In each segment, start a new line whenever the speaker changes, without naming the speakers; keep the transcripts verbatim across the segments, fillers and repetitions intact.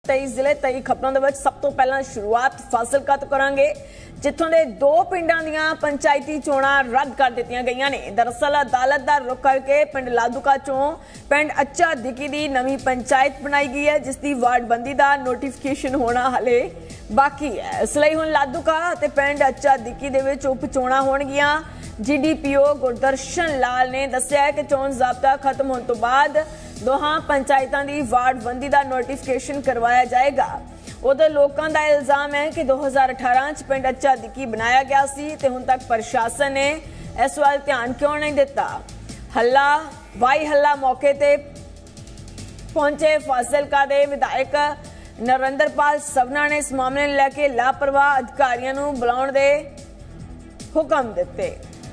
तेईस जिले तेई खबरों के सब तो पहला शुरुआत फाजिलका तो करांगे, जिथों के दो पिंडां दीयां पंचायती चोणां रद्द कर दित्तियां गईयां ने। दरअसल अदालत दा रुख करके पिंड लादूका चों पिंड अच्छा दिकी दी नवीं पंचायत बनाई गई है, जिसकी वार्डबंदी का नोटिफिकेशन होना हले बाकी है। इसलिए हुण लादूका ते पिंड अच्छा दिकी दे विच उप चोणां होणगीआं। जी D P O Gurdarshan Lal ने दस्सिया है कि चोण ज़ाब्ता खत्म होने तो बाद दोहां पंचायतां दी वार्डबंदी का नोटिफिकेशन करवाया जाएगा। उधर लोगों का इल्जाम है कि दो हज़ार अठारह च पिंड अच्छा दिकी बनाया गया सी ते हुण तक प्रशासन ने इस वाल ध्यान क्यों नहीं दिता। हल्ला वाई हल्ला मौके ते पहुंचे फाजिलका दे विधायक नरेंद्रपाल सवना ने इस मामले में लैके लापरवाह अधिकारियों नूं बुलाउण दे हुक्म दिते।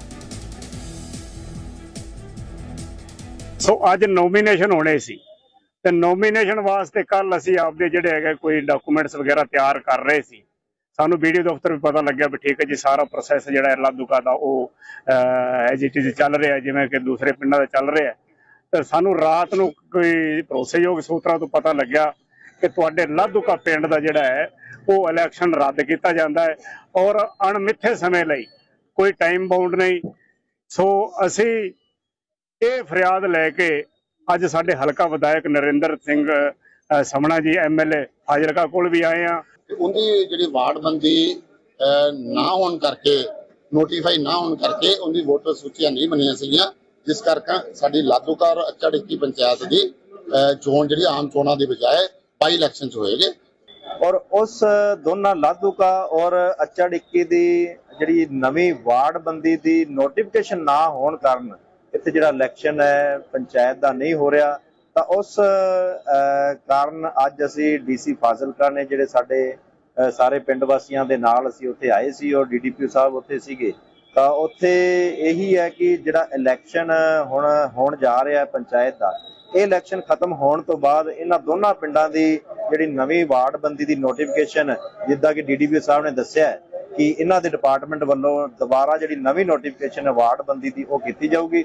सो अज नोमीनेशन होने सी ते नोमीनेशन वास्ते कल असी आपदे जिहड़े है कोई डॉक्यूमेंट्स वगैरह तैयार कर रहे सी। सानू वीडियो दफ्तर भी पता लग्या भी ठीक है जी सारा प्रोसैस जिहड़ा है लादूका दा ओह एज इट इज चल रहा है, जिवें कि दूसरे पिंडां दा चल रहा है। तो सानू रात नूं कोई भरोसेयोग सूत्रां तो पता लग्या कि तुहाडे लादूका पिंड दा जिहड़ा है वो इलैक्शन रद्द किया जाता है और अणमिथे समय लई कोई टाइम बाउंड नहीं। सो असी ये फरियाद लैके अज साडे हलका विधायक Narendra Singh Samna ji M L A Fazilka कोल भी आए हैं।
उनकी जिहड़ी वार्डबंदी ना होने करके नोटिफाई ना होने करके उनकी वोटर सूचियां नहीं बनिया सीगियां, जिस करके साडी लादूका और अच्छा डिक्की पंचायत की चोण जिहड़ी आम चोणां की बजाय बाई इलैक्शन होएगी।
और उस दोनों लादूका और अच्छा डिक्की की जिहड़ी नवीं वार्डबंदी की नोटिफिकेशन ना होने कारण इत्थे जिहड़ा इलैक्शन है पंचायत का नहीं हो रहा, तो उस कारण अज असी डी सी फाजिलका ने जिहड़े साडे सारे पिंड वासियों के नाल असी उत्थे आए सी और डी डी पी ओ साहब उत्थे सीगे। तो उत्थे यही है कि जिहड़ा इलैक्शन हुण होण जा रहा है पंचायत का, ये इलैक्शन खत्म होने तो बाद इन्हां दोनों पिंडां दी जिहड़ी नवीं वार्डबंदी की नोटिफिकेशन जिद्दां कि डी डी पी ओ साहब ने दस्सिया है कि इन्हां दे डिपार्टमेंट वालों दोबारा जिहड़ी नवीं नोटिफिकेशन है वार्डबंदी की वो कीती जाऊगी।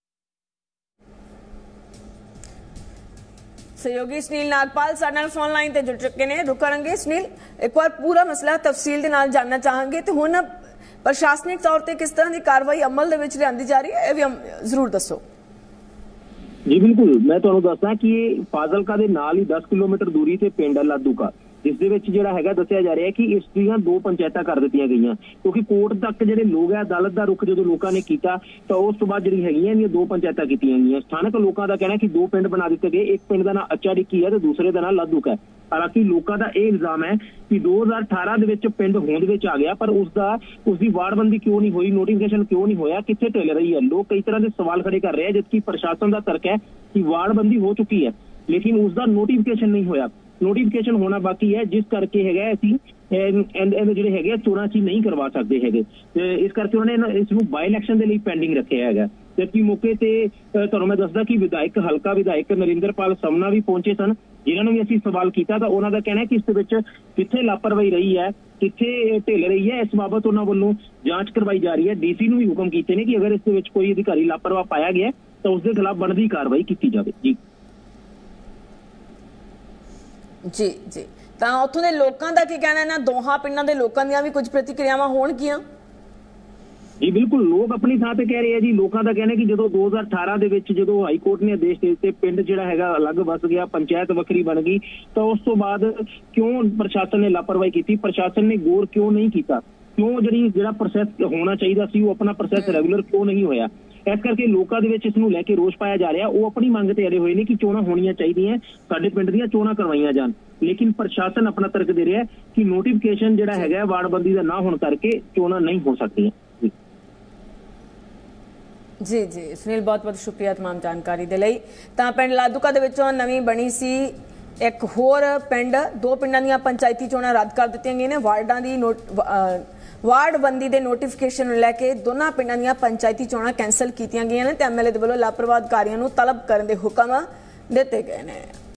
सहयोगी सुनील नागपाल साडे नाल फोन लाइन ते जुड़ चुके हैं। रुक करांगे सुनील, एक बार पूरा मसला तफसील दे नाल जानना चाहांगे ते हुण प्रशासनिक तौर ते किस तरह की कार्रवाई अमल दे विच लिआंदी जा रही है, ये भी जरूर दसो।
जी बिल्कुल, मैं तुहानूं दस्सां कि फाजिलका दे नाल ही दस किलोमीटर दूरी ते पिंड लादूका, जिस दे विच जिहड़ा हैगा दस्सिया जा रहा है कि इस दीयां दो पंचायतां कर दित्तियां गईयां, क्योंकि कोर्ट तक जिहड़े लोग है अदालत दा रुख जदों लोकां ने कीता तो उस तो बाद जिहड़ी हैगियां ने दो पंचायतां कीतियां गईयां। स्थानक लोकां दा कहना है कि दो पिंड बना दित्ते गए, एक पिंड दा नाम अच्छा डिक्की है ते दूसरे दा नाम लादूका है। हालांकि लोकां दा यह इल्जाम है कि दो हज़ार अठारह दे विच पिंड होंद विच आ गया, पर उसका उसकी वार्डबंदी क्यों नहीं हुई, नोटिफिकेशन क्यों नहीं होया, कित्थे ढिल रही है। लोग कई तरह के सवाल खड़े कर रहे हैं, जबकि प्रशासन का तर्क है कि वार्डबंदी हो चुकी है लेकिन उसका नोटिफिकेशन नहीं होया। नोटिफिकेशन होना बाकी है, जिस करके है जिहड़े है चोणां असीं नहीं करवा सकते है, इस करके उन्होंने इसनूं बाई इलैक्शन के लिए पेंडिंग रखे है। जबकि मौके ते तुहानूं मैं दसदा कि विधायक हलका विधायक नरेंद्रपाल समना भी पहुंचे सन, जिन्होंने भी असीं सवाल किया तो उन्हों का कहना है कि इस विच कित्थे लापरवाही रही है, कित्थे ढिल रही है, इस बाबत उन्होंने वालों जांच करवाई जा रही है। डी सी नूं भी हुक्म कीते ने कि अगर इस विच कोई अधिकारी लापरवाह पाया गया तो उसके खिलाफ बनदी कार्रवाई की जाए। जी
जी जी, तो उत्थों के लोगों का की कहना है ना, दोहां पिंडां दे लोकां दीयां भी कुछ प्रतिक्रियावां होणगीआं?
जी बिल्कुल, लोग अपनी थां ते कह रहे हैं जी। लोगों का कहना है कि जो दो हज़ार अठारह दे विच जो हाई कोर्ट ने आदेश दिते पिंड जिहड़ा हैगा अलग वस गया, पंचायत वखरी बन गई, तो उस तो बाद क्यों प्रशासन ने लापरवाही की, प्रशासन ने गौर क्यों नहीं किया, क्यों जिहड़ी जिहड़ा प्रोसैस होना चाहिए सी वो अपना प्रोसैस रेगूलर क्यों नहीं होया। इस करके लोगों के विच इसनूं लैके रोष पाया जा रहा। वो अपनी मंग ते अड़े हुए ने कि चोणां होणीआं चाहीदियां, साडे पिंड दीयां चोणां करवाईआं जाण, लेकिन प्रशासन अपना तर्क दे रहा है कि नोटिफिकेशन जिहड़ा हैगा वार्डबंदी दा ना होण करके चोणां नहीं हो सकदियां।
जी जी सुनील, बहुत बहुत शुक्रिया तमाम जानकारी दे लई। तां पिंड लादूका दे विचों नवीं बणी सी एक होर पिंड, दो पिंडां दीयां पंचायती चोणां रद्द कर दित्तियां गईयां ने। वार्डां दी नोट वार्डबंदी के नोटिफिकेशन लैके दोनों पिंडां दीयां पंचायती चोणां कैंसल कीतियां गईयां ने ते एम एल ए दे वल्लों लापरवाह अधिकारियों नूं तलब करन दे हुक्म दित्ते गए ने।